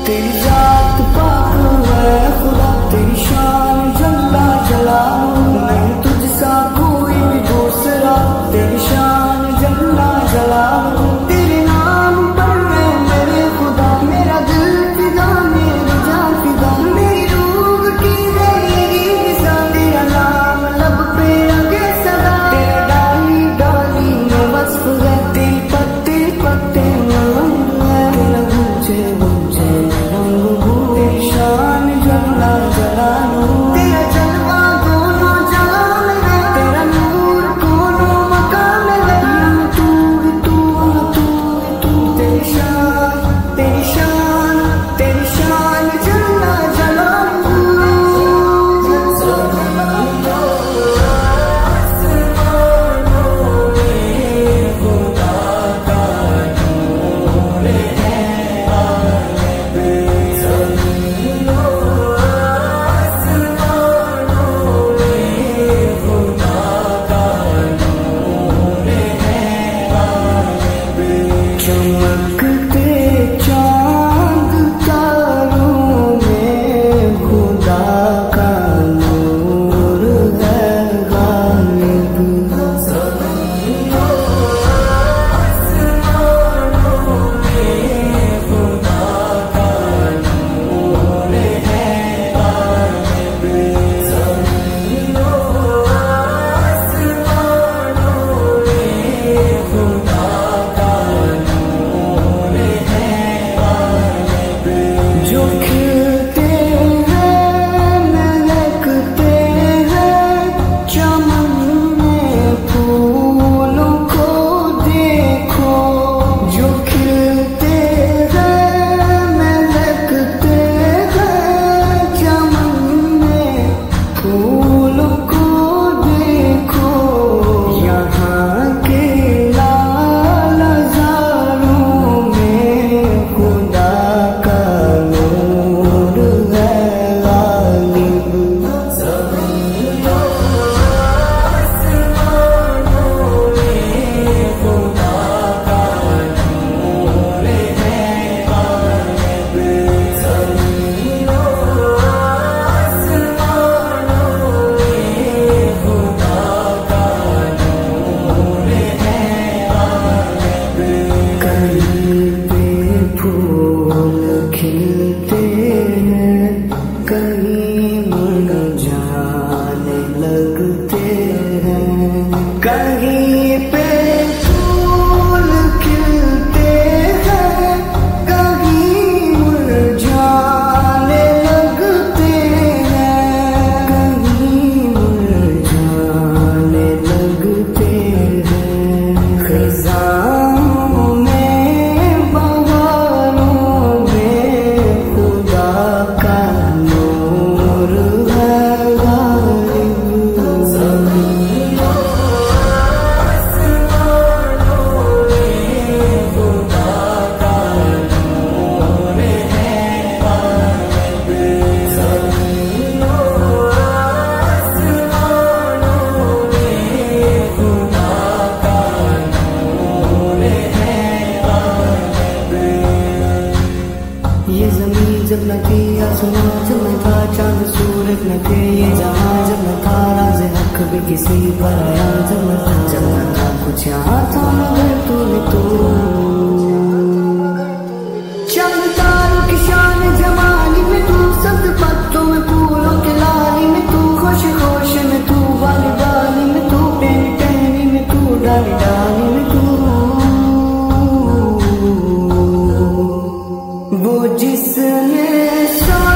तेरी जात पाक है खुदा, तेरी शान जल्ला जलालू, नहीं तुझसा कोई भी दूसरा, तेरी शान जल्ला जलालू। तेरे नाम पर है मेरे खुदा, मेरा दिल फिदा, मेरी जान फिदा, मेरी रूह की गई फिजा, तेरा नाम लब पे लगे सदा, तेरा डाली डाली में वस्फ है, तेरी पत्ते पत्ते में रंग है, तेरा गूंजे गूंजे रंग हो, तेरी शान जल्ला जलालू, तेरा जलवा दोनों जहां में है, तेरा नूर दोनों मकान में है, तू तू तू तू, तेरी शान तेरी शान तेरी शान जल्ला जलालू। चमकते चांद तारों में खुदा का नूर है गालिब, जो खिलते हैं महकते हैं चमन में फूलों को देखो, जो खिलते हैं महकते हैं चमन में फूलों को देखो, यहाँ के लाल हज़ारों में खुदा का नूर है गालिब। कहीं पे फूल खिलते हैं, कहीं मुरझाने लगते हैं, कहीं पे फूल खिलते हैं, कहीं मुरझाने लगते हैं, कहीं मुरझाने लगते हैं, खिज़ाओं में बहारों में खुदा का नूर है गालिब। ये जमीन जब न थी, आसमां जब न था, चांद सूरज न थे, ये जहां जब न था, राज़ हक भी किसी पर आया जब न था कुछ यहाँ था मगर तू चंद तारों की शान जमानी में तू, सब्ज पत्तों में फूलों के लाली में तू, खुश खुश में तू, बाली बाली में तू, टहनी टहनी में तू, डाली डाली में तू, वो जिसने